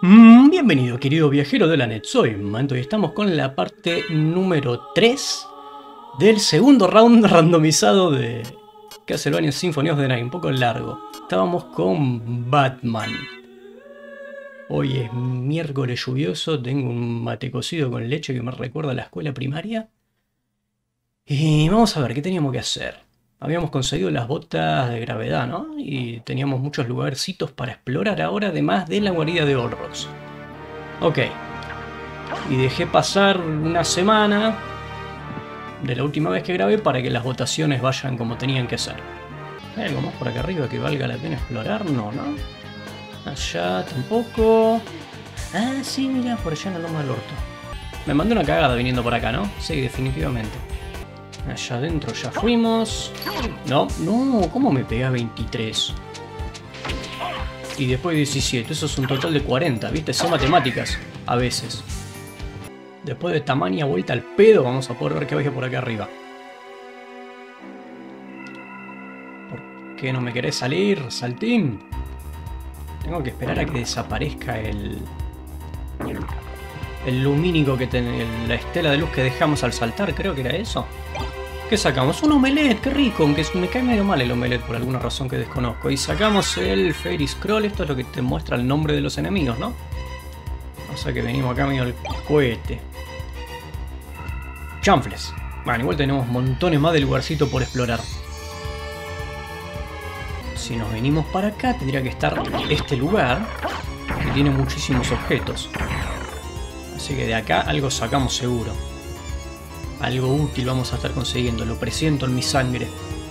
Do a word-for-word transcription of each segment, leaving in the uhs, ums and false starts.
Mm, bienvenido, querido viajero de la net. Soy Manto y estamos con la parte número tres del segundo round randomizado de Castlevania Symphony of the Night. Un poco largo. Estábamos con Batman. Hoy es miércoles lluvioso. Tengo un mate cocido con leche que me recuerda a la escuela primaria. Y vamos a ver qué teníamos que hacer. Habíamos conseguido las botas de gravedad, ¿no? Y teníamos muchos lugarcitos para explorar ahora, además de la guarida de Olrox. Ok. Y dejé pasar una semana de la última vez que grabé para que las votaciones vayan como tenían que ser. ¿Hay algo más por acá arriba que valga la pena explorar? No, ¿no? Allá tampoco. Ah, sí, mira, por allá en la loma del orto. Me mandé una cagada viniendo por acá, ¿no? Sí, definitivamente. Allá adentro ya fuimos. No, no, ¿cómo me pega veintitrés? Y después diecisiete, eso es un total de cuarenta, ¿viste? Son matemáticas, a veces. Después de tamaña vuelta al pedo, vamos a poder ver qué había por acá arriba. ¿Por qué no me querés salir, Saltín? Tengo que esperar a que desaparezca el... El lumínico que tiene, la estela de luz que dejamos al saltar, creo que era eso. ¿Qué sacamos? Un omelette, qué rico, aunque me cae medio mal el omelette por alguna razón que desconozco. Y sacamos el Fairy Scroll, esto es lo que te muestra el nombre de los enemigos, ¿no? O sea que venimos acá medio al cohete. Chanfles. Bueno, igual tenemos montones más de lugarcito por explorar. Si nos venimos para acá, tendría que estar este lugar, que tiene muchísimos objetos. Así que de acá algo sacamos seguro. Algo útil vamos a estar consiguiendo, lo presiento en mi sangre.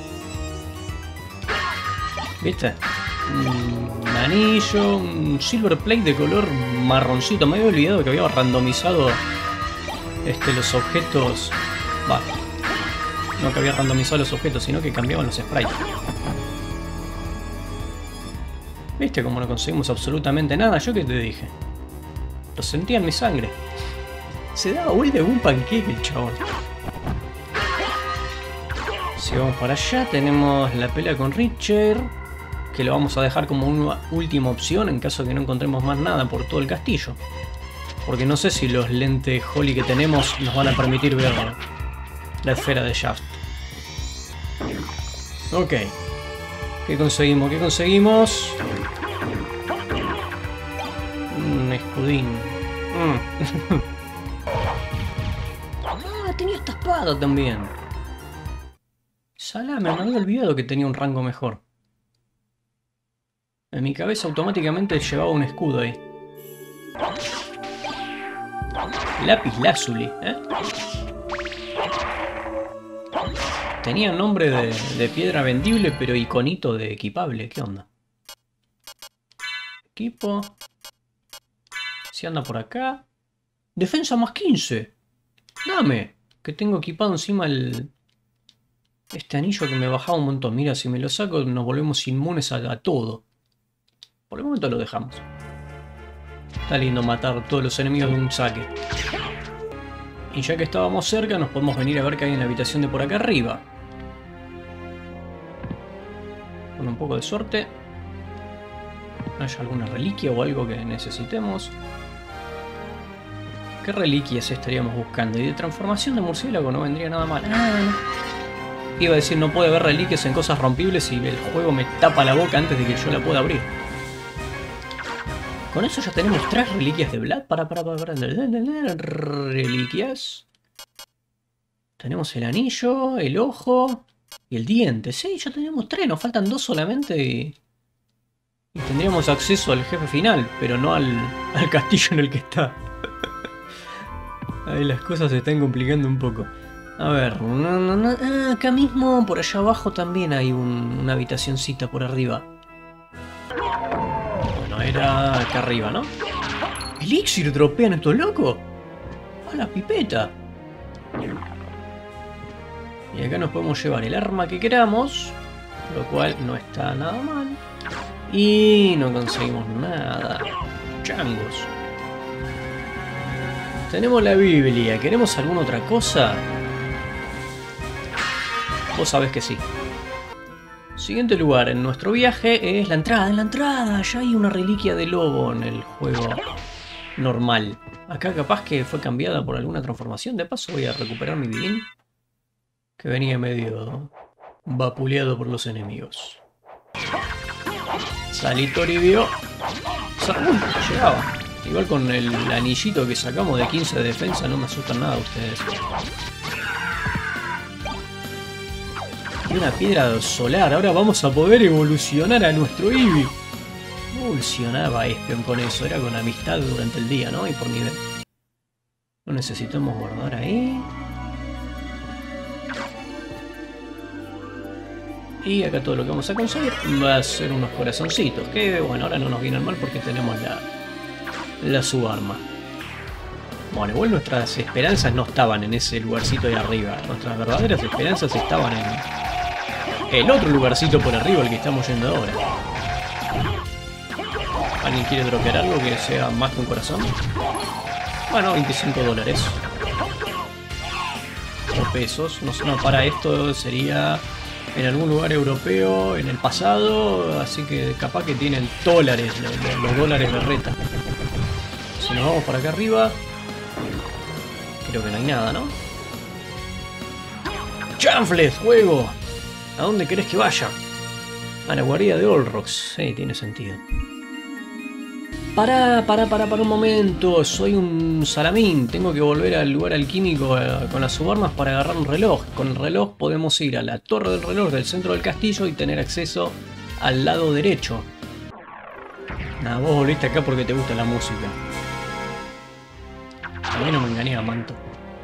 ¿Viste? Un anillo, un silver plate de color marroncito. Me había olvidado que había randomizado este, los objetos. Va. No que había randomizado los objetos, sino que cambiaban los sprites. ¿Viste cómo no conseguimos absolutamente nada? ¿Yo qué te dije? Lo sentía en mi sangre. Se daba vuelta de un panqueque el chabón. Si vamos para allá, tenemos la pelea con Richard, que lo vamos a dejar como una última opción en caso de que no encontremos más nada por todo el castillo. Porque no sé si los lentes Holly que tenemos nos van a permitir ver la esfera de Shaft. Ok. ¿Qué conseguimos? ¿Qué conseguimos? Un escudín. Mm. Ah, tenía esta espada también. Salame, me había olvidado que tenía un rango mejor. En mi cabeza automáticamente llevaba un escudo ahí. Lápiz lazuli, ¿eh? Tenía nombre de, de piedra vendible, pero iconito de equipable. ¿Qué onda? Equipo. Si anda por acá. Defensa más quince. Dame. Que tengo equipado encima el... Este anillo que me bajaba un montón. Mira, si me lo saco nos volvemos inmunes a, a todo. Por el momento lo dejamos. Está lindo matar todos los enemigos de un saque. Y ya que estábamos cerca, nos podemos venir a ver qué hay en la habitación de por acá arriba. Con un poco de suerte. ¿Hay alguna reliquia o algo que necesitemos? ¿Qué reliquias estaríamos buscando? Y de transformación de murciélago no vendría nada mal. Ah, iba a decir, no puede haber reliquias en cosas rompibles y el juego me tapa la boca antes de que yo la pueda abrir. Con eso ya tenemos tres reliquias de Vlad. Para, para, para, para. Reliquias. Tenemos el anillo, el ojo y el diente. Sí, ya tenemos tres. Nos faltan dos solamente y... Y tendríamos acceso al jefe final, pero no al, al castillo en el que está. Ahí las cosas se están complicando un poco. A ver, no, no, no. Ah, acá mismo, por allá abajo también hay un, una habitacioncita por arriba. Bueno, era acá arriba, ¿no? ¿Elixir dropean estos locos? ¡A la pipeta! Y acá nos podemos llevar el arma que queramos, lo cual no está nada mal. Y no conseguimos nada. Changos. Tenemos la Biblia. ¿Queremos alguna otra cosa? Vos sabés que sí. Siguiente lugar en nuestro viaje es la entrada. En la entrada ya hay una reliquia de lobo en el juego normal. Acá capaz que fue cambiada por alguna transformación. De paso voy a recuperar mi Vidin, que venía medio vapuleado por los enemigos. Salí Toribio. Sa Uy, llegaba. Igual con el anillito que sacamos de quince de defensa no me asustan nada ustedes. Y una piedra solar. Ahora vamos a poder evolucionar a nuestro Eevee. No evolucionaba Espeon con eso. Era con amistad durante el día, ¿no? Y por nivel. Lo necesitamos guardar ahí. Y acá todo lo que vamos a conseguir va a ser unos corazoncitos. Que bueno, ahora no nos vienen mal porque tenemos la, la subarma. Bueno, igual nuestras esperanzas no estaban en ese lugarcito de arriba. Nuestras verdaderas esperanzas estaban en el otro lugarcito por arriba al que estamos yendo ahora. ¿Alguien quiere dropear algo que sea más que un corazón? Bueno, veinticinco dólares. O pesos. No sé, no, para esto sería en algún lugar europeo en el pasado. Así que capaz que tienen dólares, los, los dólares de reta. Si nos vamos para acá arriba, creo que no hay nada, ¿no? ¡Chanfles, juego! ¿A dónde querés que vaya? A la guarida de Olrox. Sí, tiene sentido. Pará, pará, pará, pará un momento. Soy un salamín. Tengo que volver al lugar alquímico eh, con las subarmas para agarrar un reloj. Con el reloj podemos ir a la torre del reloj del centro del castillo y tener acceso al lado derecho. Nada, vos volviste acá porque te gusta la música. A mí no me engañé a Manto.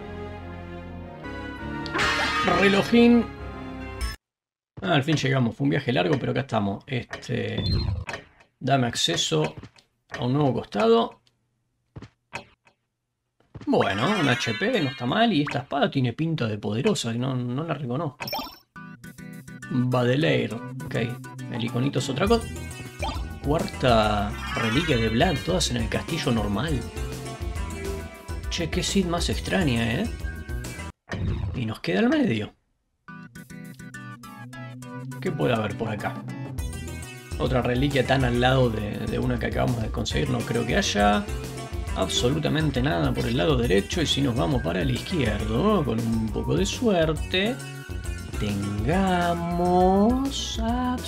Relojín. Ah, al fin llegamos. Fue un viaje largo, pero acá estamos. Este, dame acceso a un nuevo costado. Bueno, un H P no está mal. Y esta espada tiene pinta de poderosa. No, no la reconozco. Baudelaire. Ok. El iconito es otra cosa. Cuarta reliquia de Vlad. Todas en el castillo normal. Che, qué Sid más extraña, ¿eh? Y nos queda el medio. ¿Qué puede haber por acá? Otra reliquia tan al lado de, de una que acabamos de conseguir. No creo que haya absolutamente nada por el lado derecho. Y si nos vamos para el izquierdo, con un poco de suerte, tengamos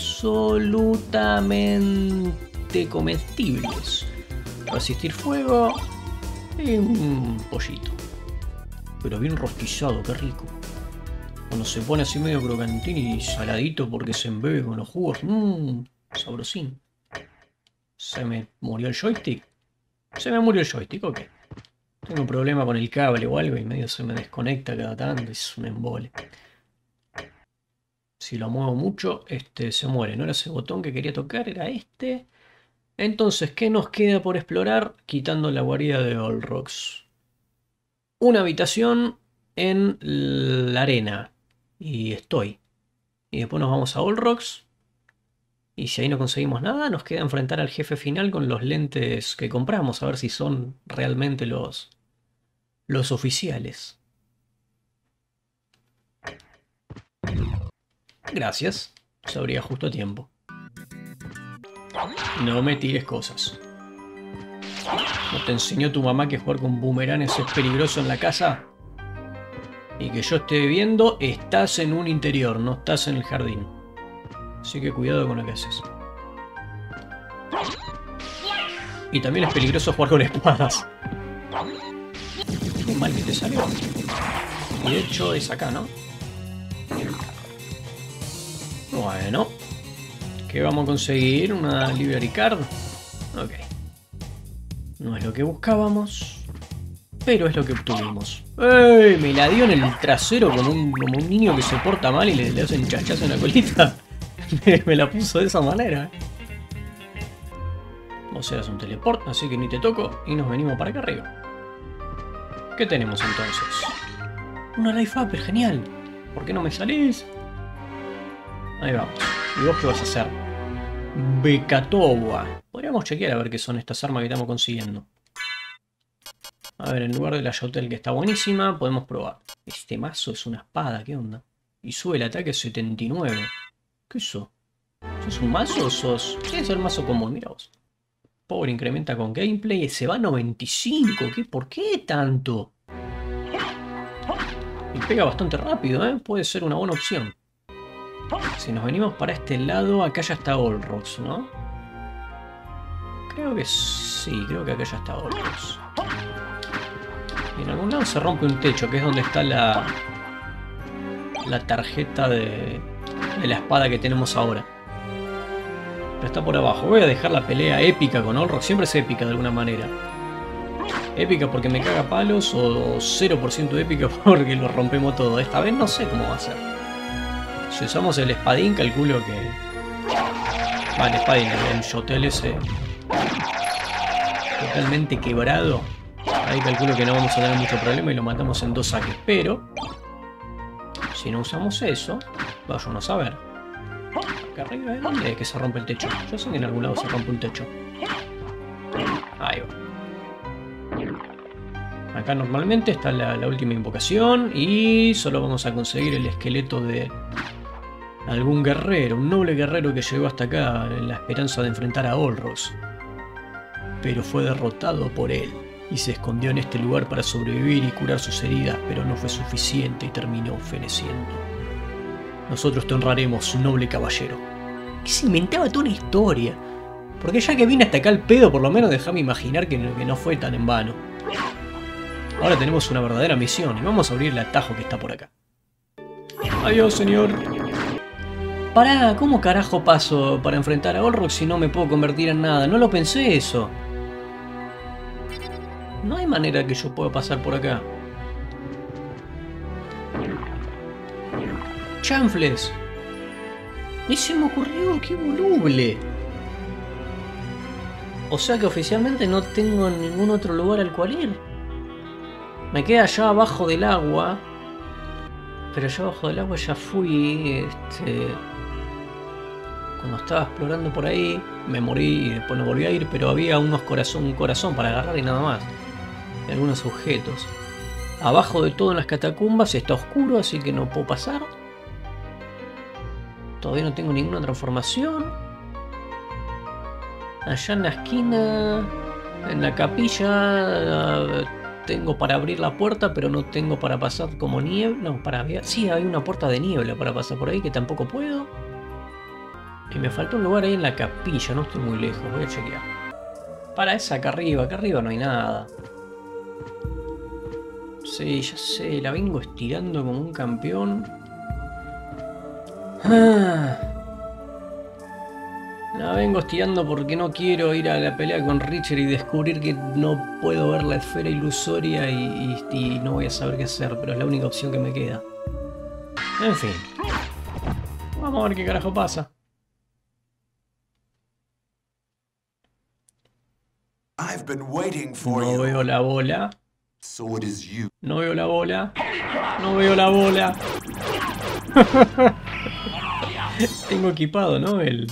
absolutamente comestibles. Resistir fuego y un pollito. Pero bien rostizado, qué rico. Cuando se pone así medio crocantín y saladito porque se embebe con los jugos. Mmm, sabrosín. ¿Se me murió el joystick? ¿Se me murió el joystick? Ok. Tengo un problema con el cable o algo y medio se me desconecta cada tanto. Es un embole. Si lo muevo mucho, este se muere. No era ese botón que quería tocar, era este. Entonces, ¿qué nos queda por explorar? Quitando la guarida de Olrox. Una habitación en la arena. Y estoy. Y después nos vamos a Olrox. Y si ahí no conseguimos nada, nos queda enfrentar al jefe final con los lentes que compramos. A ver si son realmente los, los oficiales. Gracias. Sabría justo a tiempo. No me tires cosas. ¿No te enseñó tu mamá que jugar con boomeranes es peligroso en la casa? Y que yo esté viendo, estás en un interior, no estás en el jardín. Así que cuidado con lo que haces. Y también es peligroso jugar con espadas. Qué mal que te salió. Y de hecho es acá, ¿no? Bueno. ¿Qué vamos a conseguir? ¿Una library card? Ok. No es lo que buscábamos. Pero es lo que obtuvimos. ¡Ey! Me la dio en el trasero como un, como un niño que se porta mal y le, le hacen chachazo en la colita. me, me la puso de esa manera. Vos eras un teleport, así que ni te toco. Y nos venimos para acá arriba. ¿Qué tenemos entonces? Una life upper, genial. ¿Por qué no me salís? Ahí vamos. ¿Y vos qué vas a hacer? Bekatowa. Podríamos chequear a ver qué son estas armas que estamos consiguiendo. A ver, en lugar de la Yotel, que está buenísima, podemos probar. Este mazo es una espada, ¿qué onda? Y sube el ataque a setenta y nueve. ¿Qué es eso? ¿Sos un mazo o sos...? Sí, es el mazo común, mira vos. Power incrementa con gameplay y se va a noventa y cinco. ¿Qué? ¿Por qué tanto? Y pega bastante rápido, ¿eh? Puede ser una buena opción. Si nos venimos para este lado, acá ya está Olrox, ¿no? Creo que sí, creo que acá ya está Olrox. Y en algún lado se rompe un techo, que es donde está la... la tarjeta de... de la espada que tenemos ahora. Pero está por abajo. Voy a dejar la pelea épica con Olrox. Siempre es épica de alguna manera. Épica porque me caga palos o cero por ciento épica porque lo rompemos todo. Esta vez no sé cómo va a ser. Si usamos el espadín, calculo que... Vale, el espadín, el shotel ese... totalmente quebrado. Ahí calculo que no vamos a tener mucho problema y lo matamos en dos saques. Pero... si no usamos eso, vámonos a ver. Acá arriba, ¿eh? ¿Dónde es que se rompe el techo? Yo sé que en algún lado se rompe un techo. Ahí va. Acá normalmente está la, la última invocación y solo vamos a conseguir el esqueleto de algún guerrero, un noble guerrero que llegó hasta acá en la esperanza de enfrentar a Olrox. Pero fue derrotado por él y se escondió en este lugar para sobrevivir y curar sus heridas, pero no fue suficiente y terminó feneciendo. Nosotros te honraremos, noble caballero. Que se inventaba toda una historia. Porque ya que vine hasta acá al pedo, por lo menos déjame imaginar que no, que no fue tan en vano. Ahora tenemos una verdadera misión y vamos a abrir el atajo que está por acá. Adiós, señor. Pará, ¿cómo carajo paso para enfrentar a Olrox si no me puedo convertir en nada? No lo pensé eso. No hay manera que yo pueda pasar por acá. ¡Chanfles! Ni se me ocurrió, qué voluble. O sea que oficialmente no tengo ningún otro lugar al cual ir. Me queda allá abajo del agua. Pero allá abajo del agua ya fui. Este... Cuando estaba explorando por ahí, me morí y después no volví a ir, pero había unos corazón, un corazón para agarrar y nada más. Y algunos objetos. Abajo de todo en las catacumbas está oscuro, así que no puedo pasar. Todavía no tengo ninguna transformación. Allá en la esquina, en la capilla, tengo para abrir la puerta, pero no tengo para pasar como niebla. No, para ver. Sí, hay una puerta de niebla para pasar por ahí que tampoco puedo. Y me falta un lugar ahí en la capilla, no estoy muy lejos, voy a chequear. Para esa acá arriba, acá arriba no hay nada. Sí, ya sé, la vengo estirando como un campeón. Ah. La vengo estirando porque no quiero ir a la pelea con Richard y descubrir que no puedo ver la esfera ilusoria y, y, y no voy a saber qué hacer, pero es la única opción que me queda. En fin. Vamos a ver qué carajo pasa. No veo la bola. No veo la bola. No veo la bola. Tengo equipado, ¿no? El...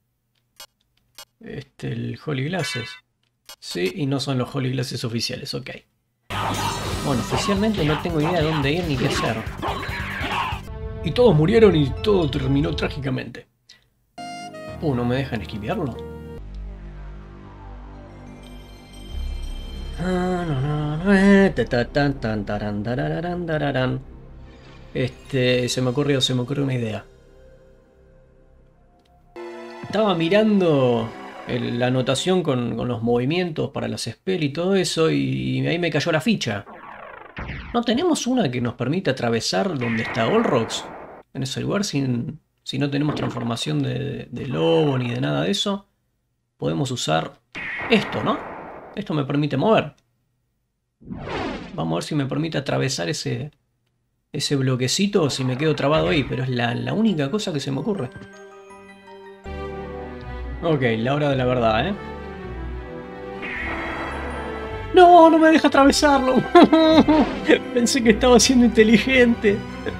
Este, el Holy Glasses. Sí, y no son los Holy Glasses oficiales, ok. Bueno, oficialmente no tengo idea de dónde ir ni qué hacer. Y todos murieron y todo terminó trágicamente. Uh, ¿no me dejan esquivarlo? Este, se me ocurrió, se me ocurrió una idea. Estaba mirando el, la anotación con, con los movimientos para las spells y todo eso y ahí me cayó la ficha. ¿No tenemos una que nos permite atravesar donde está Olrox? En ese lugar sin, si no tenemos transformación de, de lobo ni de nada de eso. Podemos usar esto, ¿no? Esto me permite mover. Vamos a ver si me permite atravesar ese, ese bloquecito o si me quedo trabado ahí. Pero es la, la única cosa que se me ocurre. Ok, la hora de la verdad, ¿eh? ¡No! ¡No me deja atravesarlo! Pensé que estaba siendo inteligente.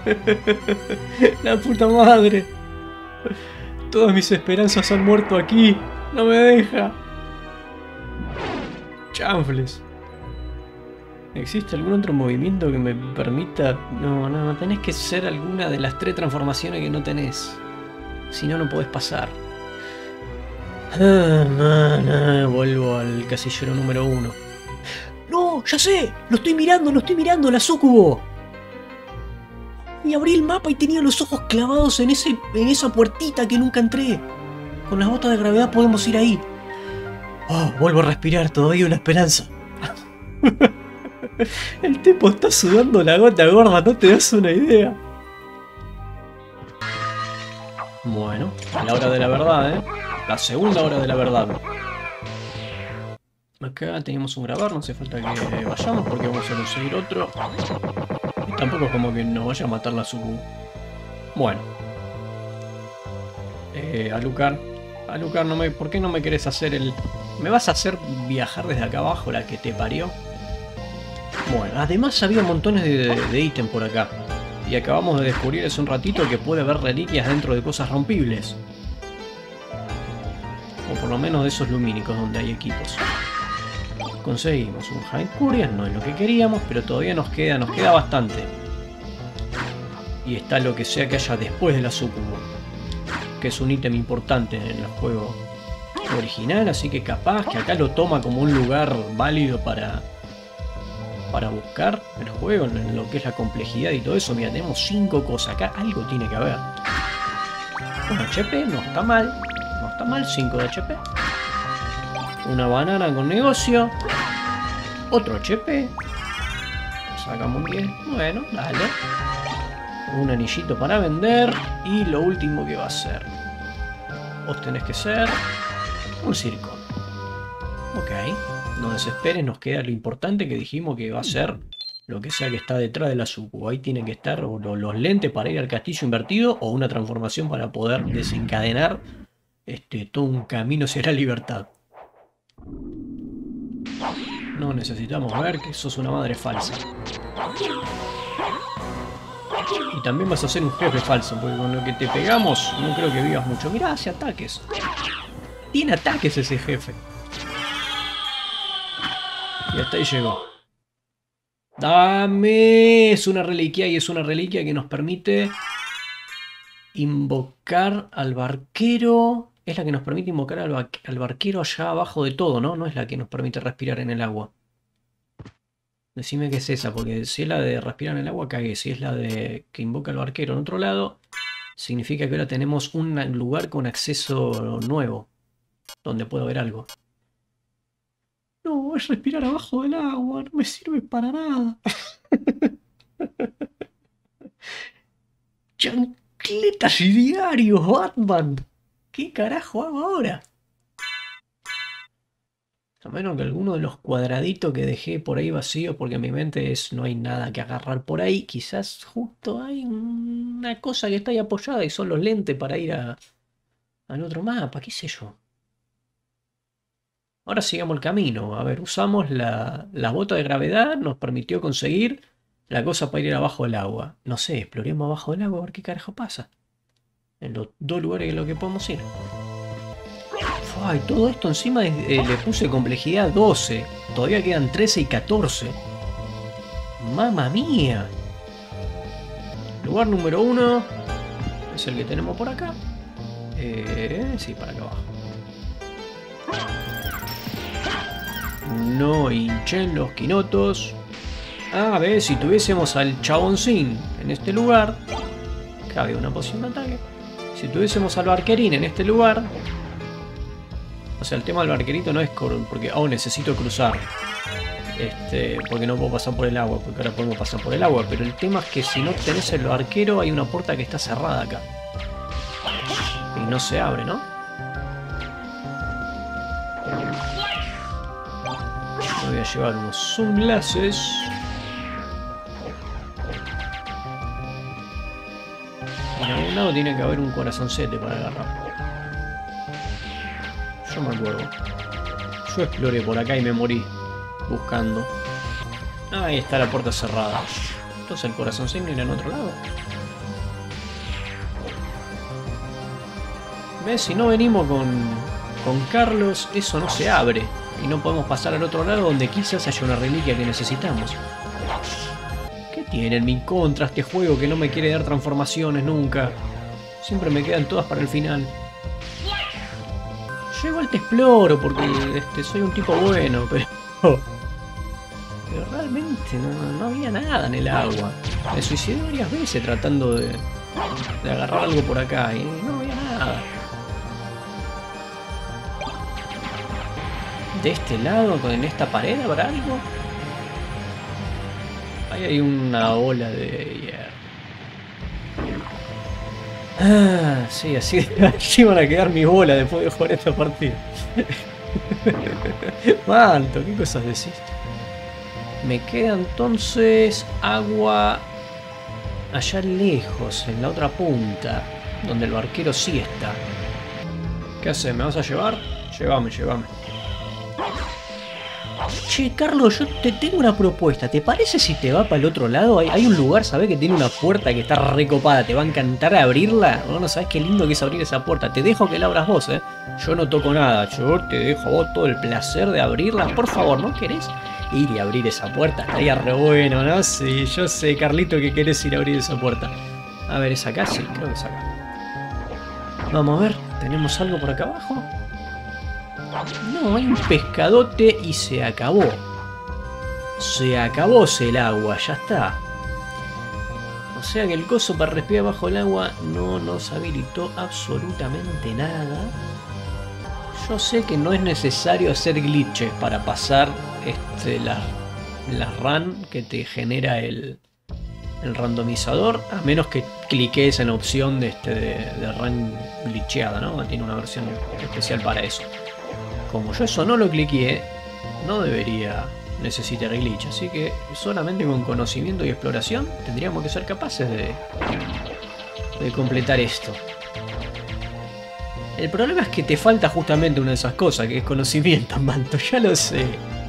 La puta madre. Todas mis esperanzas han muerto aquí. ¡No me deja! Chanfles. ¿Existe algún otro movimiento que me permita...? No, no, tenés que ser alguna de las tres transformaciones que no tenés. Si no, no podés pasar. Ah, man, ah, vuelvo al casillero número uno. ¡No! ¡Ya sé! ¡Lo estoy mirando! ¡Lo estoy mirando! ¡La Sucubo! Y abrí el mapa y tenía los ojos clavados en, ese, en esa puertita que nunca entré. Con las botas de gravedad podemos ir ahí. Oh, vuelvo a respirar. Todavía una esperanza. El tipo está sudando la gota gorda. No te das una idea. Bueno, a la hora de la verdad, ¿eh? La segunda hora de la verdad. Acá teníamos un grabar, no hace falta que vayamos porque vamos a conseguir otro. Y tampoco es como que nos vaya a matar la Sucubo. Bueno. Eh, Alucard. Alucard, no me, ¿por qué no me querés hacer el...? ¿Me vas a hacer viajar desde acá abajo, la que te parió? Bueno, además había montones de, de, de ítem por acá. Y acabamos de descubrir hace un ratito que puede haber reliquias dentro de cosas rompibles. O por lo menos de esos lumínicos donde hay equipos. Conseguimos un High Curious, no es lo que queríamos, pero todavía nos queda, nos queda bastante. Y está lo que sea que haya después de la Sucubo, que es un ítem importante en el juego original, así que capaz que acá lo toma como un lugar válido para, para buscar el juego, en lo que es la complejidad y todo eso. Mira, tenemos cinco cosas, acá algo tiene que haber. Un H P, no está mal, no está mal, cinco de H P. Una banana con negocio. Otro H P. Sacamos un diez. Bueno, dale. Un anillito para vender. Y lo último que va a ser. Vos tenés que ser un circo. Ok. No desesperes, nos queda lo importante que dijimos que va a ser lo que sea que está detrás de la Sucubo. Ahí tienen que estar o los lentes para ir al castillo invertido o una transformación para poder desencadenar este, todo un camino hacia la libertad. No necesitamos ver que sos una madre falsa. Y también vas a ser un jefe falso, porque con lo que te pegamos no creo que vivas mucho. Mirá, hace ataques. Tiene ataques ese jefe. Y hasta ahí llegó. Dame. Es una reliquia y es una reliquia que nos permite invocar al barquero. Es la que nos permite invocar al, ba al barquero allá abajo de todo, ¿no? No es la que nos permite respirar en el agua. Decime que es esa, porque si es la de respirar en el agua, cagué. Si es la de que invoca al barquero en otro lado, significa que ahora tenemos un lugar con acceso nuevo, donde puedo ver algo. No, es respirar abajo del agua, no me sirve para nada. Chancletas y diarios, Batman. ¿Qué carajo hago ahora? A menos que alguno de los cuadraditos que dejé por ahí vacío, porque en mi mente es no hay nada que agarrar por ahí. Quizás justo hay una cosa que está ahí apoyada y son los lentes para ir a, al otro mapa, qué sé yo. Ahora sigamos el camino. A ver, usamos la, la bota de gravedad, nos permitió conseguir la cosa para ir abajo del agua. No sé, exploremos abajo del agua a ver qué carajo pasa. En los dos lugares en los que podemos ir. Ay, todo esto encima eh, le puse complejidad doce. Todavía quedan trece y catorce. ¡Mamma mía! Lugar número uno. Es el que tenemos por acá. Eh, sí, para acá abajo. No hinchen los quinotos. A ver, si tuviésemos al chaboncín en este lugar. Cabe una poción de ataque. Si tuviésemos al barquerín en este lugar. O sea, el tema del barquerito no es porque oh, necesito cruzar. Este, porque no puedo pasar por el agua, porque ahora podemos pasar por el agua. Pero el tema es que si no tenés el barquero, hay una puerta que está cerrada acá. Y no se abre, ¿no? Me voy a llevar unos sunglasses. Y en algún lado tiene que haber un corazoncete para agarrar. Yo me acuerdo. Yo exploré por acá y me morí buscando. Ahí está la puerta cerrada. Entonces el corazoncito era en otro lado. ¿Ves? Si no venimos con, con Carlos, eso no se abre. Y no podemos pasar al otro lado donde quizás haya una reliquia que necesitamos. ¿Qué tiene en mi contra este juego que no me quiere dar transformaciones nunca? Siempre me quedan todas para el final. Yo igual te exploro porque este, soy un tipo bueno, pero... Pero realmente no, no había nada en el agua. Me suicidé varias veces tratando de, de agarrar algo por acá y no había nada. De este lado, en esta pared, ¿habrá algo? Ahí hay una ola de hierro. Ah, sí, así, así van a quedar mis bolas después de jugar esta partida. Manto, ¿qué cosas decís? Me queda entonces agua allá lejos, en la otra punta, donde el barquero sí está. ¿Qué haces? ¿Me vas a llevar? Llévame, llévame. Che, Carlos, yo te tengo una propuesta. ¿Te parece si te va para el otro lado? Hay, hay un lugar, ¿sabés? Que tiene una puerta que está recopada. ¿Te va a encantar abrirla? No, no sabés qué lindo que es abrir esa puerta. Te dejo que la abras vos, ¿eh? Yo no toco nada. Yo te dejo a vos todo el placer de abrirla. Por favor, ¿no querés ir y abrir esa puerta? Estaría re bueno, ¿no? Sí, yo sé, Carlito, que querés ir a abrir esa puerta. A ver, ¿es acá? Sí, creo que es acá. Vamos a ver, ¿tenemos algo por acá abajo? No, hay un pescadote y se acabó. Se acabó el agua, ya está. O sea que el coso para respirar bajo el agua no nos habilitó absolutamente nada. Yo sé que no es necesario hacer glitches para pasar este, la, la run que te genera el, el randomizador, a menos que cliques en la opción de, este, de, de run glitcheada, ¿no? Tiene una versión especial para eso. Como yo eso no lo cliqué, no debería necesitar glitch, así que solamente con conocimiento y exploración tendríamos que ser capaces de, de completar esto. El problema es que te falta justamente una de esas cosas, que es conocimiento, manto, ya lo sé.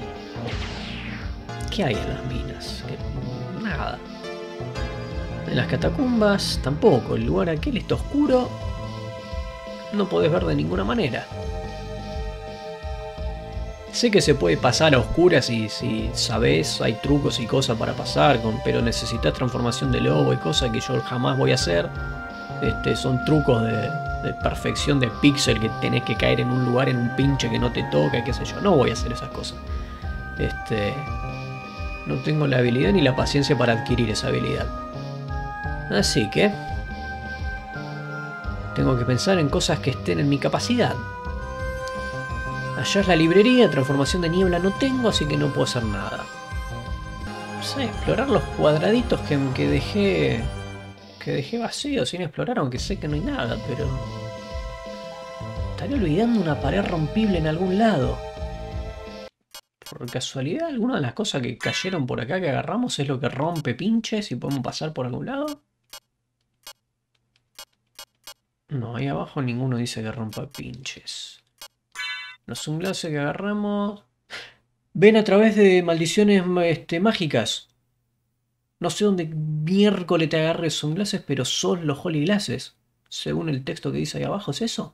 ¿Qué hay en las minas? Nada. En las catacumbas tampoco, el lugar aquel está oscuro, no podés ver de ninguna manera. Sé que se puede pasar a oscuras y si sabes, hay trucos y cosas para pasar, con, pero necesitas transformación de lobo y cosas que yo jamás voy a hacer. Este, son trucos de, de perfección de pixel que tenés que caer en un lugar, en un pinche que no te toca, qué sé yo. No voy a hacer esas cosas. Este, no tengo la habilidad ni la paciencia para adquirir esa habilidad. Así que tengo que pensar en cosas que estén en mi capacidad. Allá es la librería, transformación de niebla no tengo, así que no puedo hacer nada. No sé, explorar los cuadraditos que, que dejé que dejé vacíos sin explorar, aunque sé que no hay nada, pero... Estaré olvidando una pared rompible en algún lado. Por casualidad, alguna de las cosas que cayeron por acá que agarramos es lo que rompe pinches y podemos pasar por algún lado. No, ahí abajo ninguno dice que rompa pinches. Los sunglasses que agarramos... Ven a través de maldiciones este, mágicas. No sé dónde miércoles te agarre sunglasses, pero son los Holy Glasses. Según el texto que dice ahí abajo, ¿es eso?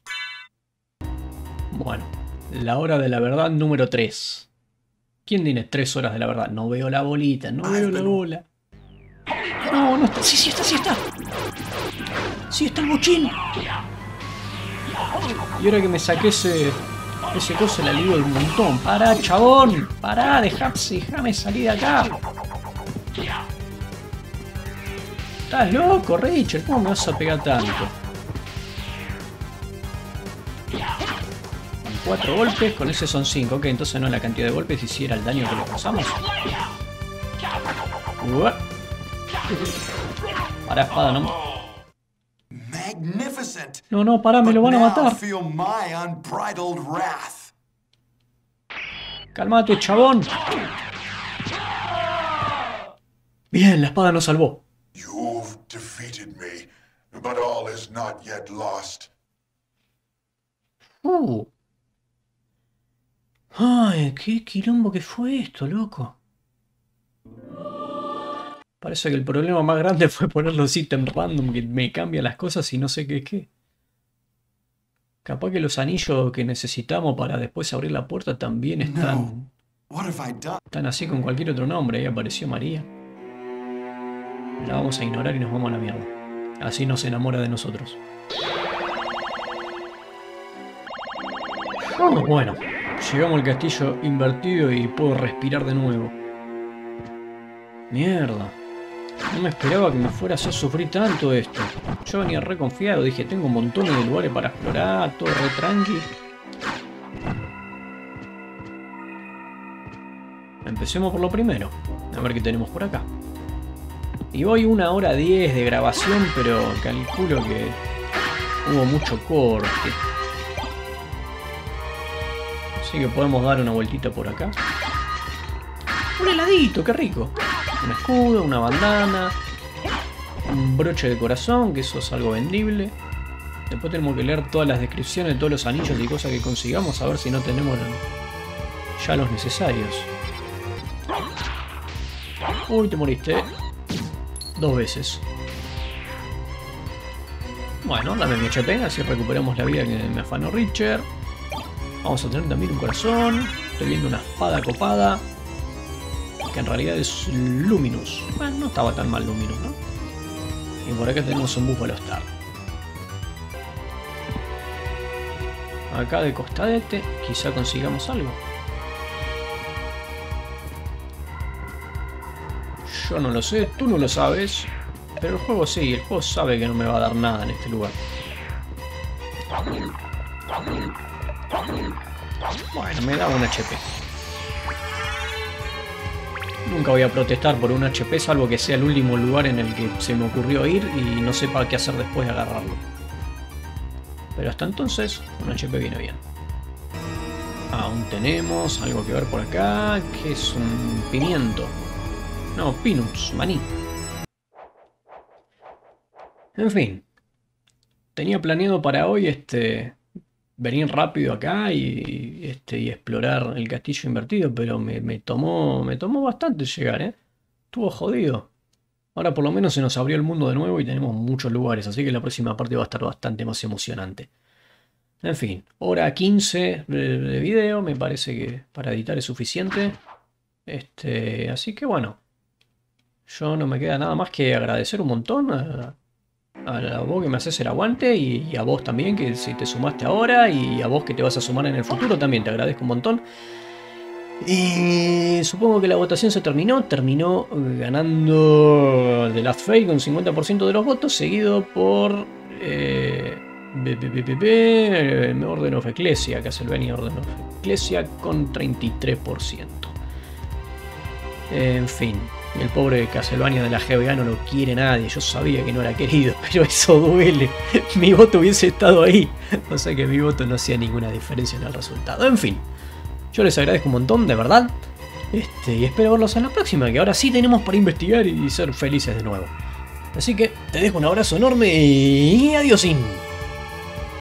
Bueno, la hora de la verdad número tres. ¿Quién tiene tres horas de la verdad? No veo la bolita, no veo la bola. No, no está. Sí, sí está, sí está. Sí está el bochín. Y ahora que me saqué ese... Ese coso la ligo un montón. Pará, chabón. Pará, dejame, déjame salir de acá. Estás loco, Richard. ¿Cómo me vas a pegar tanto? Con cuatro golpes, con ese son cinco. Ok, entonces no es la cantidad de golpes y si era el daño que le causamos. Uah. Pará, espada, no. No, no, pará, me lo van a matar. Calmate, chabón. Bien, la espada nos salvó. Uh. Ay, qué quilombo que fue esto, loco. Parece que el problema más grande fue poner los ítems random que me cambian las cosas y no sé qué es qué. Capaz que los anillos que necesitamos para después abrir la puerta también están... Están así con cualquier otro nombre. Ahí apareció María. La vamos a ignorar y nos vamos a la mierda. Así no se enamora de nosotros. Oh, bueno, llegamos al castillo invertido y puedo respirar de nuevo. Mierda. No me esperaba que me fuera a hacer sufrir tanto esto. Yo venía re confiado, dije, tengo un montón de lugares para explorar, todo re tranqui. Empecemos por lo primero. A ver qué tenemos por acá. Y voy una hora diez de grabación, pero calculo que hubo mucho corte. Así que podemos dar una vueltita por acá. Un heladito, qué rico. Un escudo, una bandana, un broche de corazón, que eso es algo vendible. Después tenemos que leer todas las descripciones de todos los anillos y cosas que consigamos, a ver si no tenemos ya los necesarios. Uy, te moriste. Dos veces. Bueno, dame mi H P, así recuperamos la vida que me afanó Richard. Vamos a tener también un corazón. Estoy viendo una espada copada, que en realidad es Luminous. Bueno, no estaba tan mal Luminous, ¿no? Y por acá tenemos un Búfalo Star. Acá de costadete, quizá consigamos algo. Yo no lo sé, tú no lo sabes, pero el juego sí, el juego sabe que no me va a dar nada en este lugar. Bueno, me da un H P. Nunca voy a protestar por un H P, salvo que sea el último lugar en el que se me ocurrió ir y no sepa qué hacer después de agarrarlo. Pero hasta entonces, un H P viene bien. Aún tenemos algo que ver por acá, que es un pimiento. No, peanuts, maní. En fin. Tenía planeado para hoy este venir rápido acá y, este, y explorar el castillo invertido, pero me, me, tomó, me tomó bastante llegar, ¿eh? Estuvo jodido. Ahora por lo menos se nos abrió el mundo de nuevo y tenemos muchos lugares, así que la próxima parte va a estar bastante más emocionante. En fin, hora quince de, de video, me parece que para editar es suficiente. Este, así que bueno. Yo no me queda nada más que agradecer un montón a, a vos que me haces el aguante y, y a vos también que si te sumaste ahora y a vos que te vas a sumar en el futuro también te agradezco un montón. Y supongo que la votación se terminó, terminó ganando The Last Fate con cincuenta por ciento de los votos, seguido por eh, B P P P P, Order of Ecclesia, Castlevania Order of Ecclesia con treinta y tres por ciento. En fin. El pobre Castlevania de la G B A no lo quiere nadie. Yo sabía que no era querido, pero eso duele. Mi voto hubiese estado ahí. O sea que mi voto no hacía ninguna diferencia en el resultado. En fin, yo les agradezco un montón, de verdad. Este, y espero verlos en la próxima, que ahora sí tenemos para investigar y ser felices de nuevo. Así que te dejo un abrazo enorme y adiós.